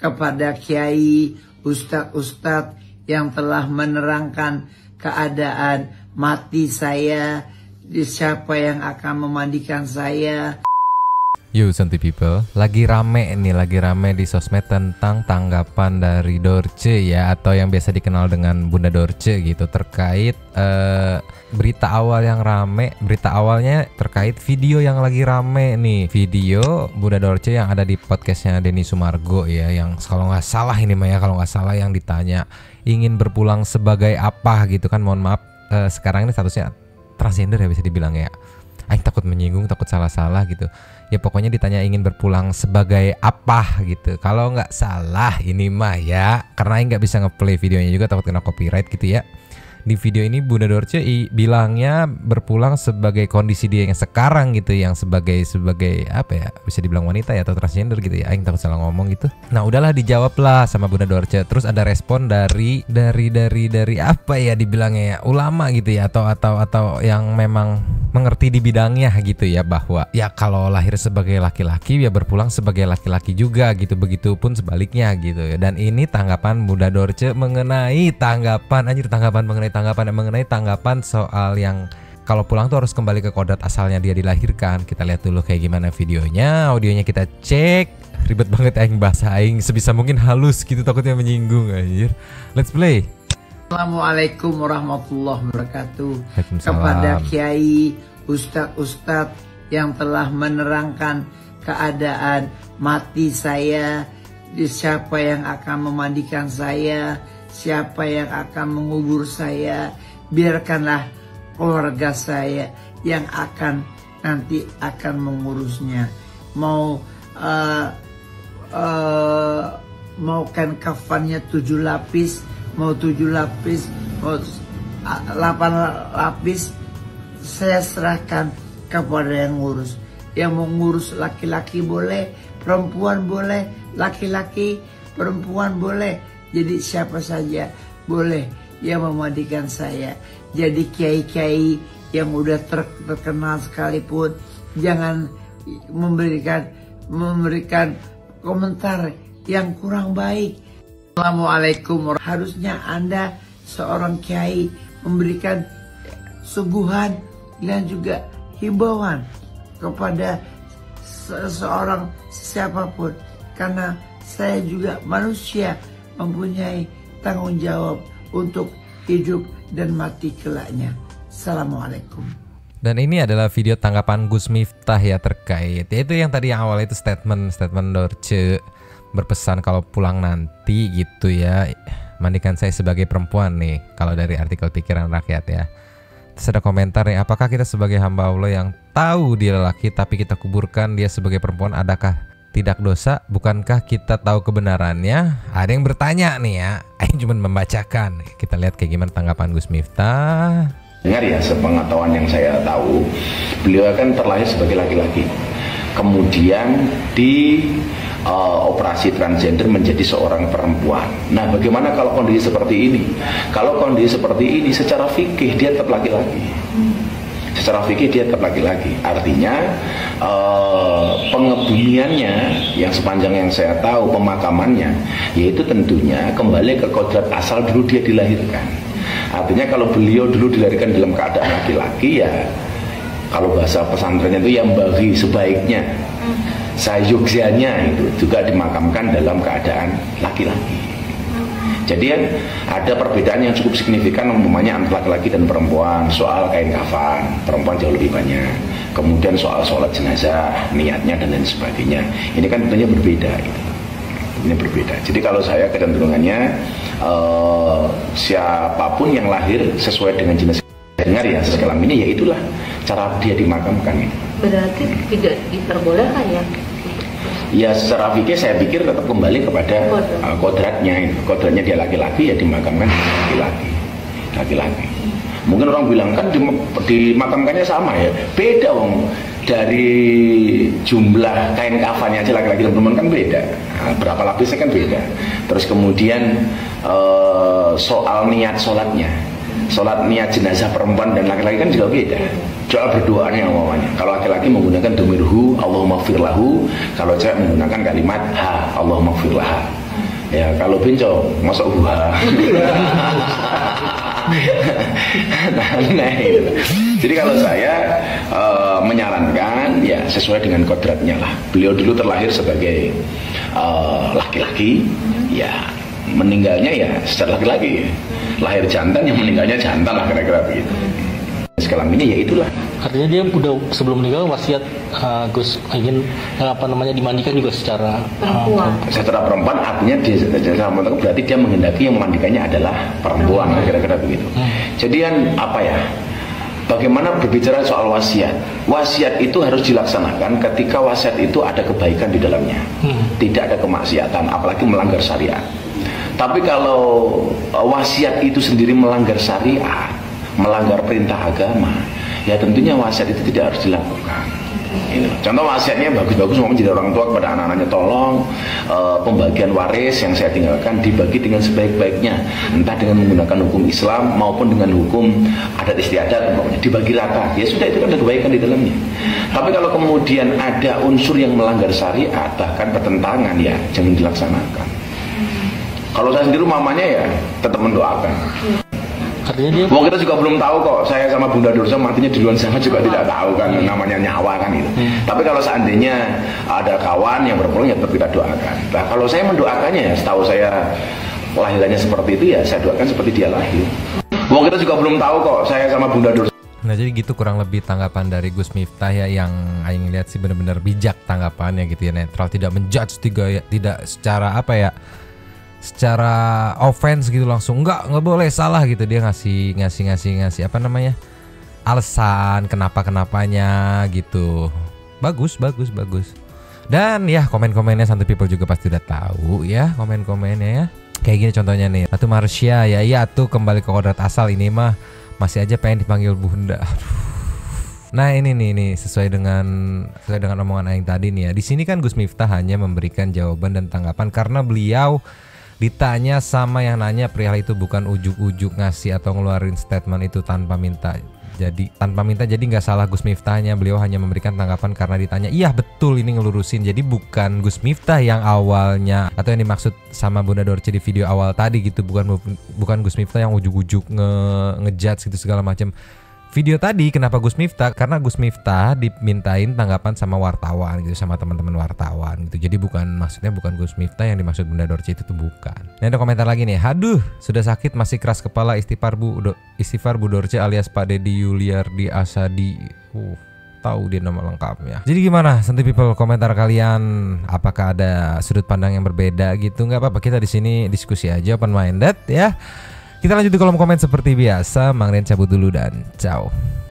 kepada kiai, ustadz-ustadz yang telah menerangkan keadaan mati saya, siapa yang akan memandikan saya. Yo Santuy People, lagi rame di sosmed tentang tanggapan dari Dorce ya, atau yang biasa dikenal dengan Bunda Dorce gitu, terkait berita awal yang rame. Berita awalnya terkait video yang lagi rame nih, video Bunda Dorce yang ada di podcastnya Denny Sumargo ya, yang kalau nggak salah ini Maya, kalau nggak salah yang ditanya ingin berpulang sebagai apa gitu kan. Mohon maaf, sekarang ini statusnya transgender ya bisa dibilang ya. Aing takut menyinggung, takut salah-salah gitu. Ya pokoknya ditanya ingin berpulang sebagai apa gitu. Kalau nggak salah ini mah ya, karena Aing nggak bisa ngeplay videonya juga, takut kena copyright gitu ya. Di video ini Bunda Dorce bilangnya berpulang sebagai kondisi dia yang sekarang gitu, yang sebagai apa ya, bisa dibilang wanita ya atau transgender gitu ya. Aing takut salah ngomong gitu. Nah udahlah, dijawab lah sama Bunda Dorce. Terus ada respon dari apa ya dibilangnya ya, ulama gitu ya, atau yang memang mengerti di bidangnya gitu ya, bahwa ya kalau lahir sebagai laki-laki ya berpulang sebagai laki-laki juga gitu, begitupun sebaliknya gitu ya. Dan ini tanggapan Bunda Dorce mengenai tanggapan soal yang kalau pulang tuh harus kembali ke kodrat asalnya dia dilahirkan. Kita lihat dulu kayak gimana videonya, audionya kita cek. Ribet banget Aing bahasa Aing, sebisa mungkin halus gitu, takutnya menyinggung anjir. Let's play. Assalamualaikum warahmatullahi wabarakatuh. Kepada kiai, ustadz-ustadz yang telah menerangkan keadaan mati saya, siapa yang akan memandikan saya, siapa yang akan mengubur saya, biarkanlah keluarga saya yang nanti akan mengurusnya. Mau kan kafannya 7 lapis, mau 7 lapis, mau 8 lapis, saya serahkan kepada yang ngurus. Yang mau ngurus laki-laki boleh, perempuan boleh, laki-laki, perempuan boleh. Jadi siapa saja boleh yang memandikan saya. Jadi kiai-kiai yang udah terkenal sekalipun jangan memberikan komentar yang kurang baik. Assalamualaikum. Harusnya Anda seorang kiai memberikan suguhan dan juga himbauan kepada seseorang siapapun, karena saya juga manusia mempunyai tanggung jawab untuk hidup dan mati kelaknya. Assalamualaikum. Dan ini adalah video tanggapan Gus Miftah ya, terkait yaitu yang tadi yang awal itu statement Dorce berpesan kalau pulang nanti gitu ya, mandikan saya sebagai perempuan nih, kalau dari artikel Pikiran Rakyat ya. Terus ada komentar nih, apakah kita sebagai hamba Allah yang tahu dia lelaki tapi kita kuburkan dia sebagai perempuan, adakah tidak dosa? Bukankah kita tahu kebenarannya? Ada yang bertanya nih ya, Aing cuma membacakan. Kita lihat kayak gimana tanggapan Gus Miftah. Dengar ya, sepengetahuan yang saya tahu, beliau kan terlahir sebagai laki-laki, kemudian di operasi transgender menjadi seorang perempuan. Nah, bagaimana kalau kondisi seperti ini? Kalau kondisi seperti ini, secara fikih dia tetap laki-laki. Secara fikih dia tetap laki-laki. Artinya pengebumiannya yang sepanjang yang saya tahu, pemakamannya, yaitu tentunya kembali ke kodrat asal dulu dia dilahirkan. Artinya kalau beliau dulu dilahirkan dalam keadaan laki-laki, ya kalau bahasa pesantrennya itu yang bagi sebaiknya, sayuksianya itu juga dimakamkan dalam keadaan laki-laki. Jadi kan ada perbedaan yang cukup signifikan umpamanya antara laki-laki dan perempuan. Soal kain kafan, perempuan jauh lebih banyak. Kemudian soal sholat jenazah, niatnya dan lain sebagainya. Ini kan tentunya berbeda gitu. Ini berbeda. Jadi kalau saya kecenderungannya siapapun yang lahir sesuai dengan jenis dengar ya sekelam ini, ya itulah cara dia dimakamkan. Berarti tidak diperbolehkan ya? Ya secara fikih saya pikir tetap kembali kepada kodratnya. Kodratnya dia laki-laki, ya dimakamkan laki-laki. Mungkin orang bilang kan dimakamkannya sama ya, beda wong. Dari jumlah kain kafannya aja laki-laki dan perempuan kan beda, berapa lapisnya kan beda. Terus kemudian soal niat sholatnya, sholat niat jenazah perempuan dan laki-laki kan juga beda. Soal berdoanya umumnya, kalau laki-laki menggunakan domirhu Allahumma firlahu, kalau cewek menggunakan kalimat ha Allahumma firlaha. Ya kalau bencong masuk buah. Nah, gitu. Jadi kalau saya menyarankan ya sesuai dengan kodratnya lah. Beliau dulu terlahir sebagai laki-laki, ya meninggalnya ya secara laki-laki. Lahir jantan, yang meninggalnya jantan lah, kira-kira begitu. Sekarang ini ya itulah. Artinya dia udah sebelum meninggal wasiat Gus ingin dimandikan juga secara perempuan. Secara perempuan, artinya berarti dia menghendaki yang memandikannya adalah perempuan, kira-kira begitu. Jadi kan apa ya? Bagaimana berbicara soal wasiat? Wasiat itu harus dilaksanakan ketika wasiat itu ada kebaikan di dalamnya, tidak ada kemaksiatan, apalagi melanggar syariat. Tapi kalau wasiat itu sendiri melanggar syariat, melanggar perintah agama, ya tentunya wasiat itu tidak harus dilakukan. Contoh wasiatnya bagus-bagus, mau menjadi orang tua kepada anak-anaknya, tolong pembagian waris yang saya tinggalkan dibagi dengan sebaik-baiknya, entah dengan menggunakan hukum Islam maupun dengan hukum adat istiadat, dibagi rata. Ya sudah, itu kan ada kebaikan di dalamnya. Tapi kalau kemudian ada unsur yang melanggar syariat, bahkan pertentangan, ya jangan dilaksanakan. Kalau saya sendiri mamanya ya tetap mendoakan. Artinya dia kita juga belum tahu kok, saya sama Bunda Dorce matinya di luar sana juga tidak tahu kan, namanya nyawa kan itu. Tapi kalau seandainya ada kawan yang berpeluang, ya tetap kita doakan. Nah kalau saya mendoakannya ya, setahu saya lahirannya seperti itu, ya saya doakan seperti dia lahir. Kita juga belum tahu kok, saya sama Bunda Dorce. Nah jadi gitu kurang lebih tanggapan dari Gus Miftah ya, yang Aing lihat sih benar-benar bijak tanggapannya gitu ya, netral, tidak menjudge, tidak secara apa ya, secara offense gitu langsung nggak boleh salah gitu. Dia ngasih apa namanya, alasan kenapanya gitu. Bagus. Dan ya komen-komennya Santuy People juga pasti udah tahu ya komen-komennya ya. Kayak gini contohnya nih, Ratu Marsha ya, iya tuh kembali ke kodrat asal, ini mah masih aja pengen dipanggil bunda. Nah ini nih sesuai dengan omongan Aing tadi nih ya. Di sini kan Gus Miftah hanya memberikan jawaban dan tanggapan karena beliau ditanya sama yang nanya perihal itu, bukan ujuk-ujuk ngasih atau ngeluarin statement itu tanpa minta. Jadi nggak salah Gus Miftahnya, beliau hanya memberikan tanggapan karena ditanya. Iya betul, ini ngelurusin. Jadi bukan Gus Miftah yang awalnya atau yang dimaksud sama Bunda Dorce di video awal tadi gitu, bukan Gus Miftah yang ujuk-ujuk ngejudge gitu segala macam. Video tadi kenapa Gus Miftah? Karena Gus Miftah dimintain tanggapan sama wartawan gitu, sama teman-teman wartawan gitu. Jadi maksudnya bukan Gus Miftah yang dimaksud Bunda Dorce itu tuh bukan. Nah ada komentar lagi nih. Aduh, sudah sakit masih keras kepala, istighfar Bu Dorce alias Pak Deddy Yuliardi Asadi. Tahu dia nama lengkapnya. Jadi gimana Santuy People, komentar kalian? Apakah ada sudut pandang yang berbeda gitu? Nggak apa-apa, kita di sini diskusi aja, open minded ya. Kita lanjut di kolom komen seperti biasa. Mang Ren cabut dulu dan ciao.